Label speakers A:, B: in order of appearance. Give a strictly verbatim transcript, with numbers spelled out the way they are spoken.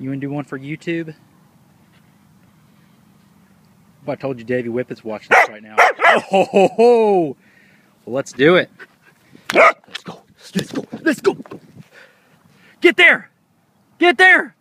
A: You want to do one for YouTube? Well, I told you Davey Whippet's watching this right now. Oh, ho, ho, ho. Well, let's do it. Let's go. Let's go. Let's go. Get there. Get there.